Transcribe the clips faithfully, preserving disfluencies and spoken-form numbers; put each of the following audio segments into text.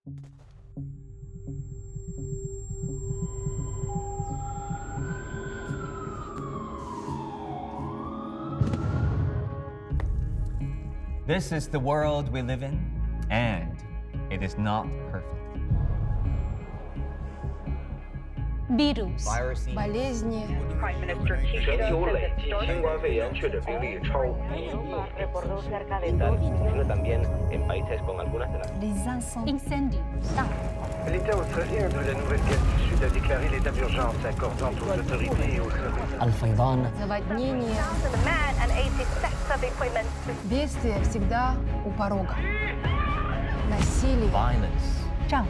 This is the world we live in, and it is not perfect. Virus, болезни. 全球累计新冠肺炎确诊病例超五亿。sino también en países con algunas de las. incendios, L'État australien de la Nouvelle-Galles du Sud a déclaré l'état d'urgence, accordant aux autorités et aux services. الفيضان. Наводнение. Бедствие всегда у порога. Насилие. Violence. 战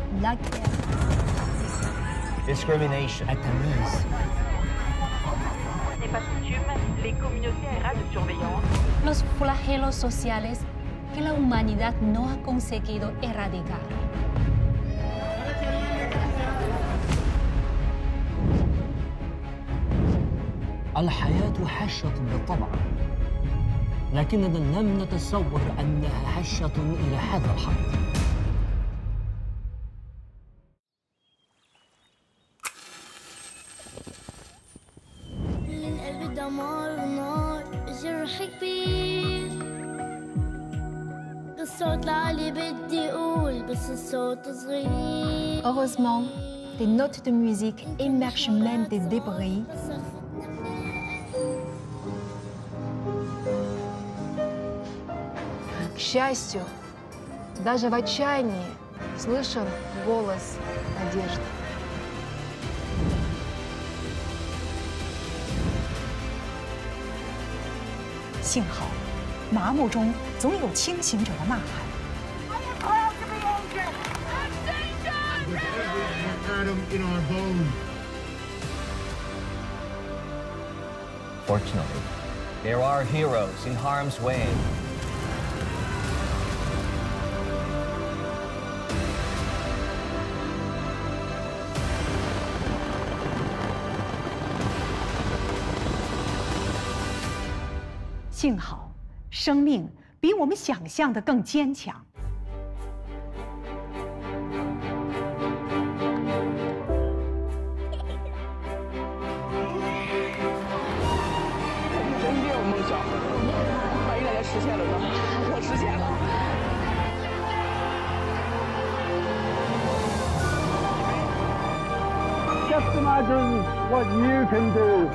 Discrimination. التمييز. n'est pas coutume, les communautés errades de surveillance. Los flagelos sociales que la humanidad no ha conseguido erradicar. الحياة هشة بالطبع، لكننا لم نتصور أنها هشة إلى هذا الحد. القلب دمار ونار، جرح كبير. بالصوت العالي بدي أقول بس الصوت صغير. Heureusement, des notes de musique émergent même des débris. К счастью, даже в отчаянии слышен голос надежды. 幸好，麻木中总有清醒者的呐喊。 Fortunately, there are heroes in harm's way. "幸好，生命比我们想象的更坚强。 Just imagine what you can do.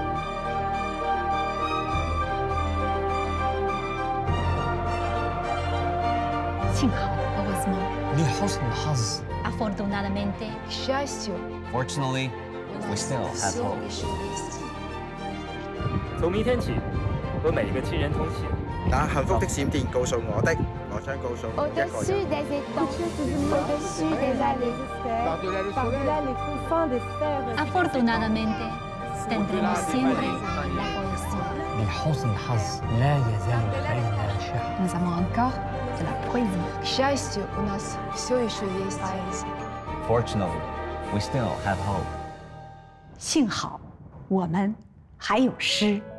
لحسن الحظ. Afortunadamente, К счастью, Fortunately, we still have hope. 從明天起，和每個親人通信。 那幸福的閃電告訴我的，我將告訴每一個人。 Au-dessus des étangs, au-dessus des allées, par-delà les confins des sphères. afortunadamente, tendremos siempre la poesía. لحسن الحظ لا يزال لدينا شعر. nous avons encore de la poésie. К счастью, у нас все еще есть поэзия. Fortunately, we still have hope. 幸好，我们还有诗。